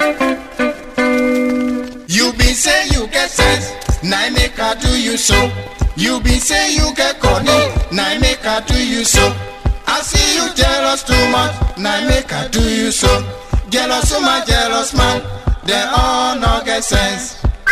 You be say you get sense, now make I do you so. You be say you get corny, now make I do you so. I see you jealous too much, now make I do you so. Jealous woman, jealous man, they all no get sense.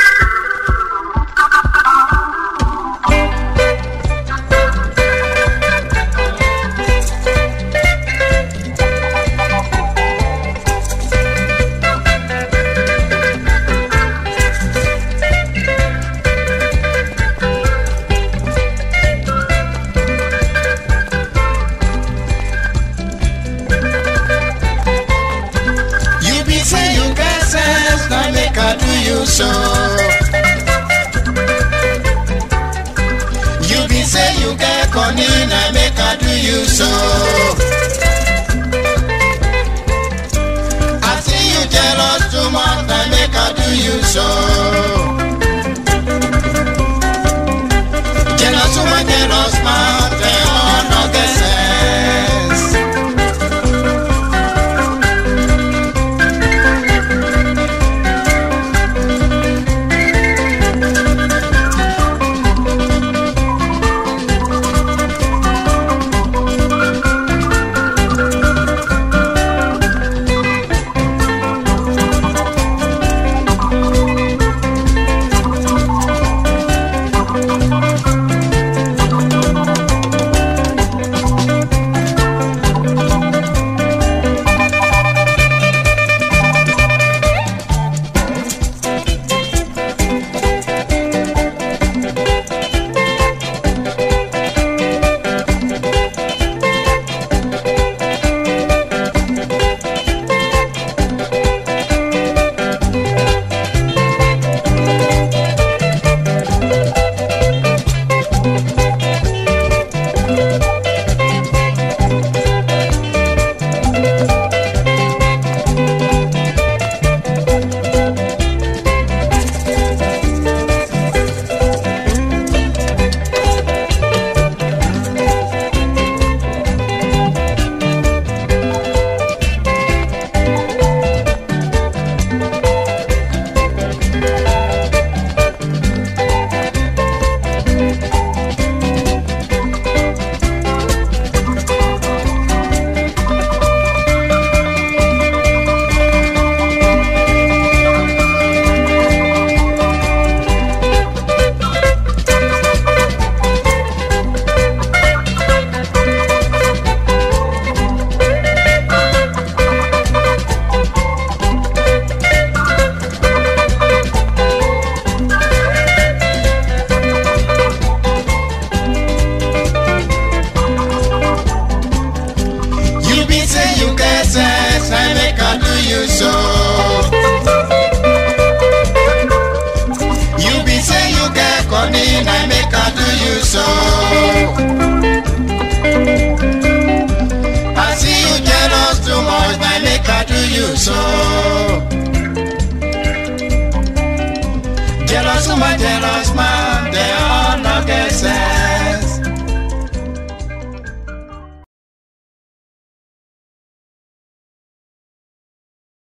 So you be say you get corny, I make I do you so. I see you jealous too much, I make I do you so. Jealous woman, jealous man, they all no get sense. Jealous woman, jealous man, they all no get sense.